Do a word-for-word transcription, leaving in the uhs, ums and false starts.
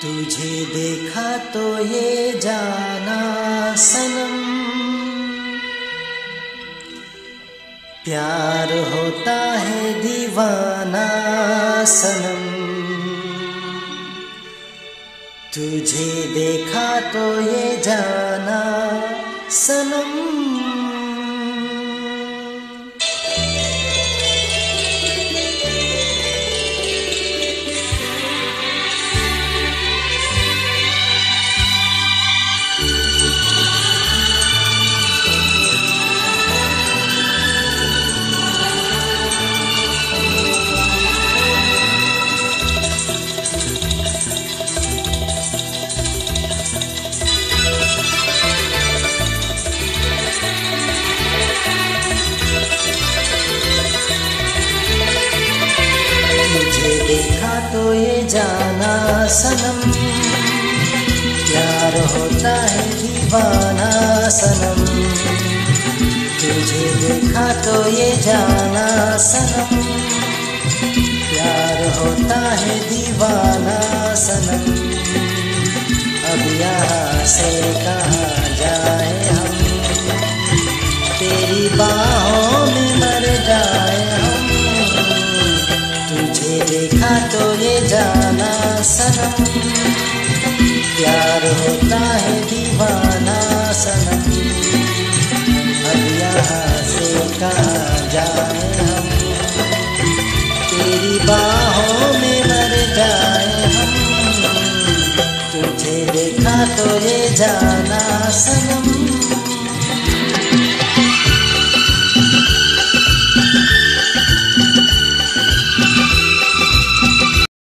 तुझे देखा तो ये जाना सनम, प्यार होता है दीवाना सनम। तुझे देखा तो ये जाना सनम। देखा तो ये जाना सनम, प्यार होता है दीवाना सनम। तुझे देखा तो ये जाना सनम, प्यार होता है दीवाना सनम। अब यहाँ से कहाँ जाए हम, तेरी बाहों में मर जाए हम। तुझे देखा तो ये जाना सनम, प्यार होता है दीवाना सनम। अब यहाँ से कहाँ जाए हम, तेरी बाहों में मर जाए हम। तुझे देखा तो ये जाना सनम।